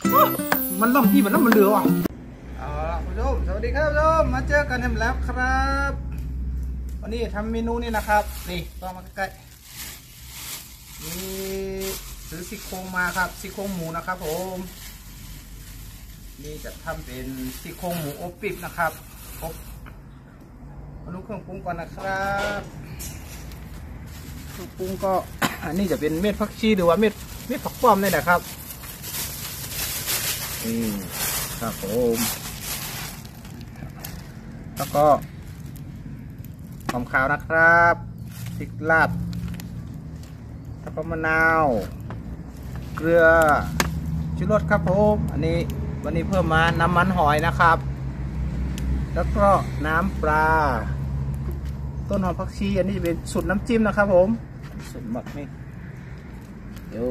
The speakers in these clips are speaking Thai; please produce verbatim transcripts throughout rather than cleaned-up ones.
มันล่มที่มันล่มมันเรือว่ะเอาละผู้ชมสวัสดีครับผู้ชมมาเจอกันแล้วครับวันนี้ทำเมนูนี่นะครับนี่ต้องมาใกล้ๆนี่ซื้อซี่โครงมาครับซี่โครงหมูนะครับผมนี่จะทำเป็นซี่โครงหมูอบปิบนะครับอบมาดูเครื่องปรุงก่อนนะครับเครื่องปรุงก็อันนี้จะเป็นเม็ดผักชีหรือว่าเม็ดเม็ดผักป้อมนี่แหละครับนี่ครับผมแล้วก็หอมขาวนะครับพริกลาดแล้วก็มะนาวเกลือชูรสครับผมอันนี้วันนี้เพิ่มมาน้ำมันหอยนะครับแล้วก็น้ำปลาต้นหอมผักชีอันนี้เป็นสูตรน้ำจิ้มนะครับผมสูตรหมักนี่เดี๋ยว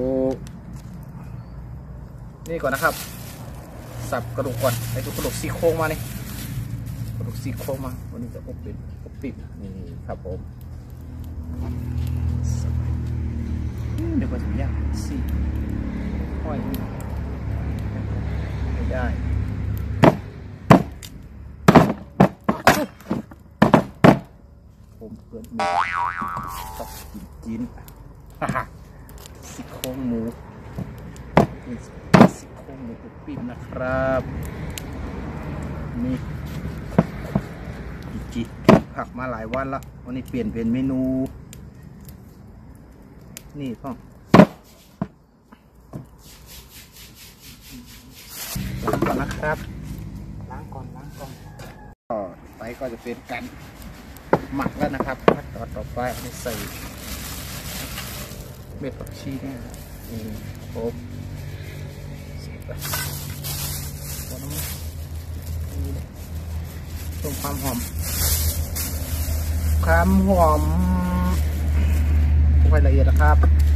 นี่ก่อนนะครับสับกระดูกก่อนไอ้ตัวกระดูกซี่โครงมานี่กระดูกซี่โครงมาวันนี้จะอบปิดอบปิดนี่ครับผมเดี๋ยวก็จะย่างซี่ห้อยไม่ได้ผมเพื่อนมีต้องกินกินซี่โครงหมูนี่ซี่โครงหมูอบปิดนะครับนี่จิผักมาหลายวันละวันนี้เปลี่ยนเป็นเมนูนี่พ่อล้างก่อนนะครับล้างก่อนล้างก่อนต่อไปก็จะเป็นการหมักแล้วนะครับขั้นตอนต่อไปอันนี้ใส่เม็ดผักชีเนี่ยนี่โอ้ใส่ไปพอน้ำนี่เพิ่มความหอมความหอมไว้ละเอียดนะครับ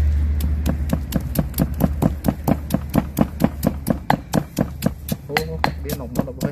โอ้เบี้ยหนมหมดเลย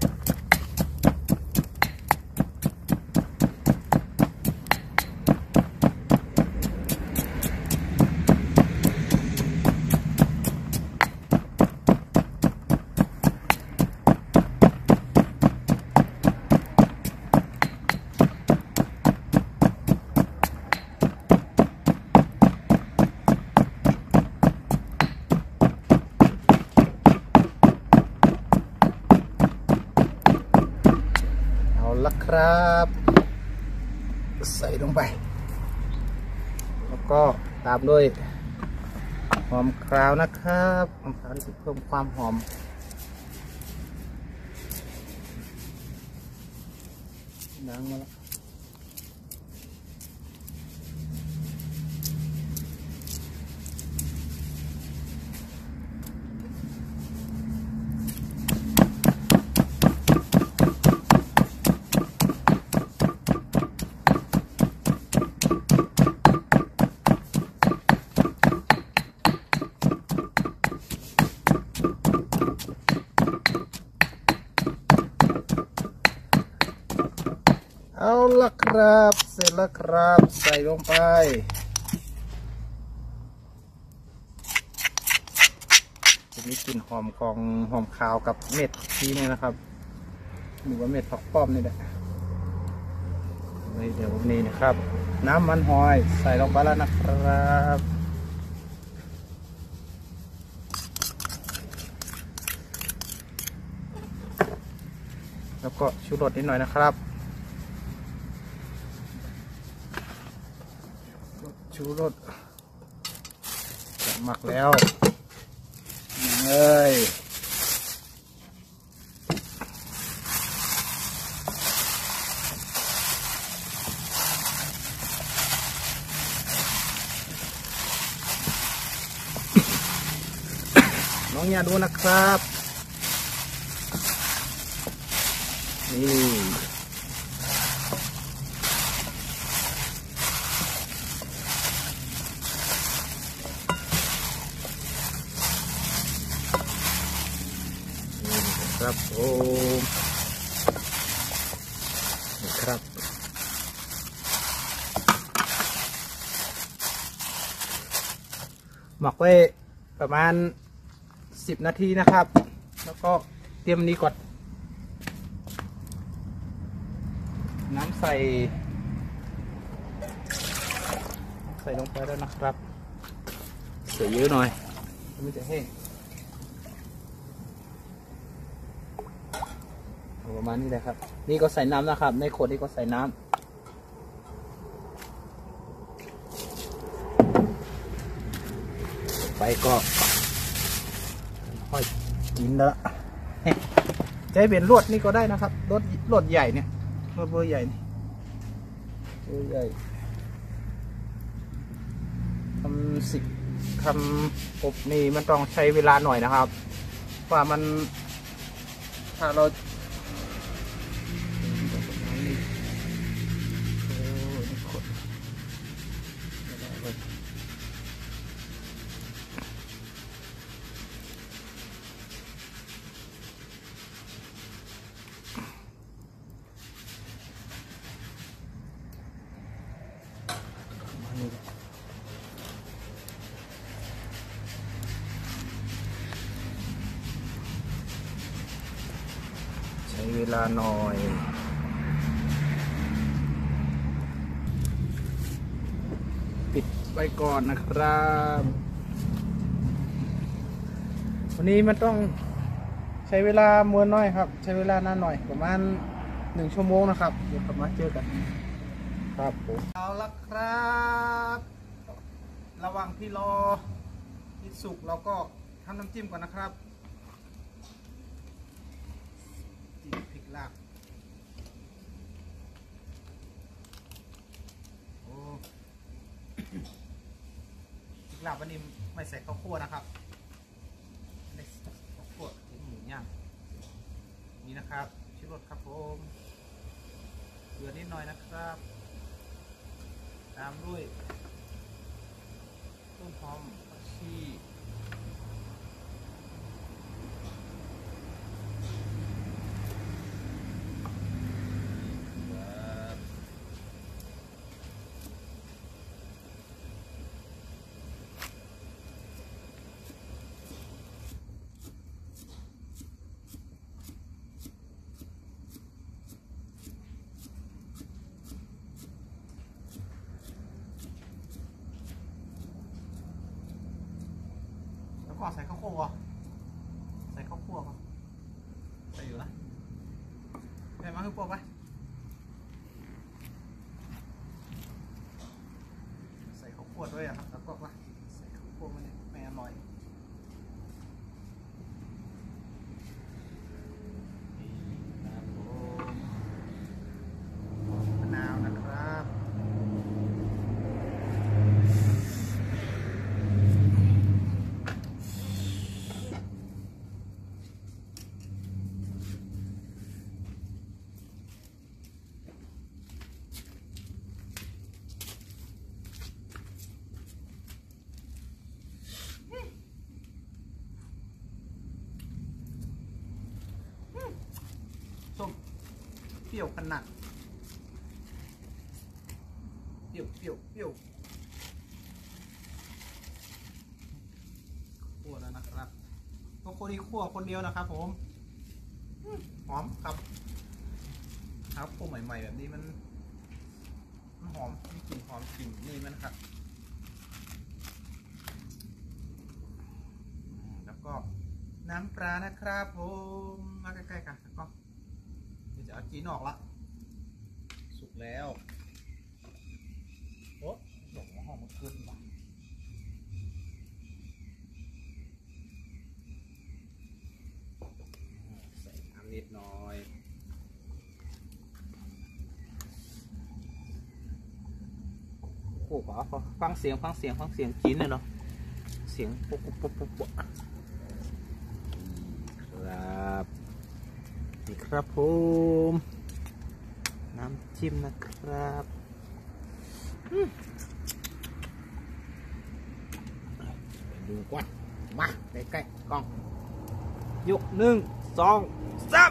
ละครับใส่ลงไปแล้วก็ตามด้วยหอมคราวนะครับหอมคราวที่เพิ่มความหอมล้างมาแล้วเอาละครับเสร็จแล้วครับใส่ลงไปจะมีกลิ่นหอมของหอมขาวกับเม็ดชีนี่นะครับหรือว่าเม็ดผักป้อมนี่แหละเดี๋ยวนี้นะครับน้ำมันหอยใส่ลงไปแล้วนะครับแล้วก็ชูรสนิดหน่อยนะครับชูรสหมักแล้วเอ้ยน้องอย่าดูนะครับนี่ครับโอ้ครับหมักไว้ประมาณสิบนาทีนะครับ แล้วก็เตรียมนี้ก่อนน้ำใส่ใส่ลงไปแล้วนะครับใส่เยอะหน่อยมันจะแห้งประมาณนี้เลยครับนี่ก็ใส่น้ำนะครับในขวดนี้ก็ใส่น้ำไปก็ค่อยกินแล้วจะให้เป็นลวดนี่ก็ได้นะครับลวดลวดใหญ่เนี่ยลวดเบอร์ใหญ่นี่เบอร์ใหญ่ทำสิทำอบนี่มันต้องใช้เวลาหน่อยนะครับว่ามันถ้าเราใช้เวลาหน่อยปิดไว้ก่อนนะครับวันนี้มันต้องใช้เวลาม้วนน้อยครับใช้เวลานานหน่อยประมาณหนึ่งชั่วโมงนะครับเดี๋ยวกลับมาเจอกันครับผมเอาละครับระหว่างที่รอที่สุกเราก็ทำน้ำจิ้มก่อนนะครับจิ้มพริกลาบโอ้พริกลาบวันนี้ไม่ใส่ข้าวคั่วนะครับไม่ใส่ข้าวคั่วเป็นหมูย่างนี่นะครับชิรสครับผมเกลือนิดหน่อยนะครับตามด้วยต้นหอมผักชีก็ใส่ข้าวคั่วใส่ข้าวคั่วก่อนใส่อยู่นะใส่มาข้าวคั่วไปใส่ข้าวคั่วด้วยอ่ะครับแล้วก็ว่าใส่ข้าวคั่วมันไม่อร่อยมะนาวนะครับส้มเปรี้ยวขนาดเปรี้ยวเปรี้ยวเปรี้ยวคั่วแล้วนะครับก็คนที่คั่วคนเดียวนะครับผมหอมครับครับคั่วใหม่ๆแบบนี้มันมันหอมมีกลิ่นหอมกลิ่นนี่มันครับแล้วก็น้ำปลานะครับผมมาใกล้ๆกันก็จะเอาจีนออกละสุกแล้วโอ้หลงหอมมันขึ้นว่ะใส่น้ำนิดหน่อยโอ้โหฟังเสียงฟังเสียงฟังเสียงจีนเลยเนาะเสียงปุ๊บปุ๊บปุ๊บปุ๊บครับนี่ครับผมน้ำจิ้มนะครับดูก่อนมาใกล้ๆกล้องยกหนึ่งสองสาม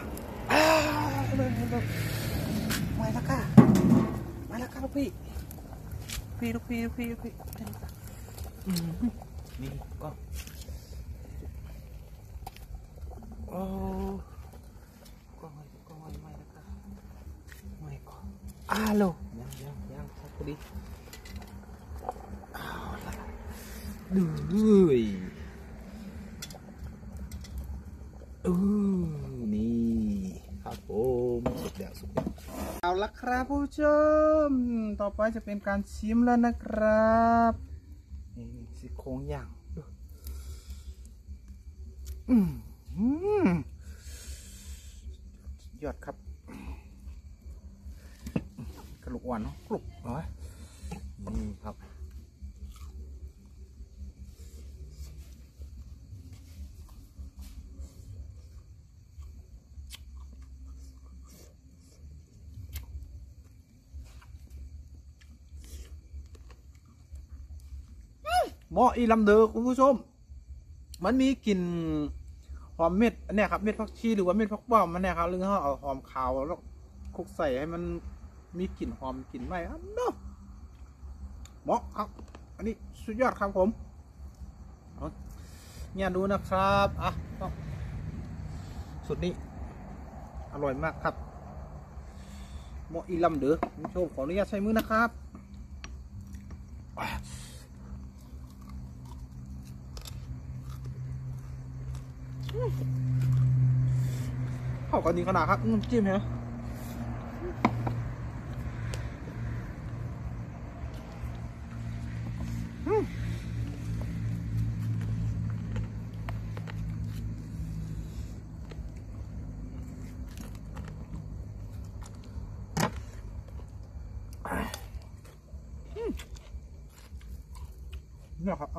มาแล้วค่ะมาแล้วค่ะลูกพี่พี่ลูกพี่ลูกพี่ลูกพี่นี่ก็อ้กล้องอะไรกล้องอะไรไม่นะครับไม่ก่อนอ้าโลยังยังยังครับพอดีเอาละดูยอู้นี่ครับผมสุดแล้วสุดแล้วเอาละครับผู้ชมต่อไปจะเป็นการชิมแล้วนะครับนี่ซี่โครงย่างอืมยอดครับกระดูกอ่อนเนาะกรุบเนาะนี่ครับหม้ออีลำเดอคุณผู้ชมมันมีกลิ่นหอมเม็ดอันนี้ครับเม็ดผักชีหรือว่าเม็ดผักป้อมมันเนี่ยครับหรือเขาเอาหอมขาวแล้วคลุกใส่ให้มันมีกลิ่นหอมกลิ่นไหม้ครับเนาะเหมาะครับอันนี้สุดยอดครับผมเนี่ยดูนะครับอ่ะสุดนี้อร่อยมากครับหม้ออีลำเดอคุณผู้ชมขออนุญาตใช้มือนะครับเข้ากันดีขนาดครับน้ำจิ้มเหรอเนี่ยครับเอา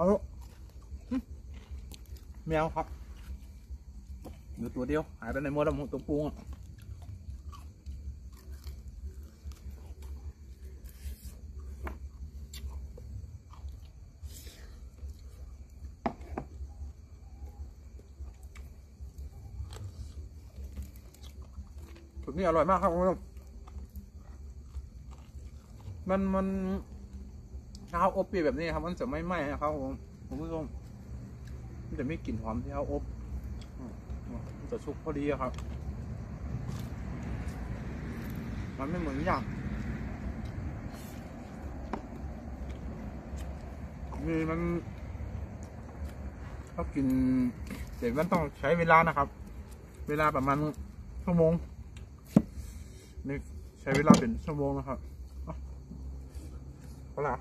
แมวครับเหลือตัวเดียวหายไปในหมดแล้วตัวปูอ่ะสุดนี้อร่อยมากครับคุณผู้ชมมันมันข้าวอบเปียกแบบนี้ครับมันจะไม่ไหม้นะครับผมคุณผู้ชมมันจะไม่กลิ่นหอมที่ข้าวอบมันจะสุกพอดีครับมันไม่เหมือนอย่างนี่มันถ้ากินเดี๋ยวมันต้องใช้เวลานะครับเวลาประมาณชั่วโมงนี่ใช้เวลาเป็นชั่วโมงนะครับเอาละ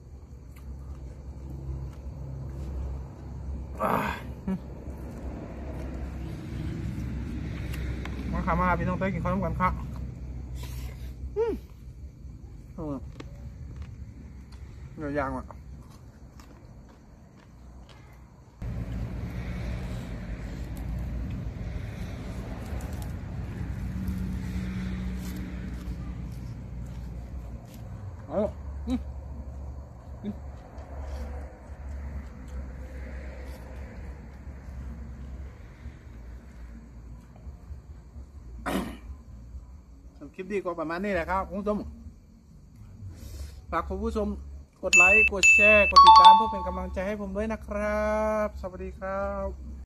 มาค่ะมาพี่น้องเต้กินข้าวต้มกันครับอืมเออเนื้อย่างอ่ะเอาอืมคลิปดีก็ประมาณนี้แหละครับคุณผู้ชมฝากคุณผู้ชมกดไลค์กดแชร์กดติดตามเพื่อเป็นกำลังใจให้ผมด้วยนะครับสวัสดีครับ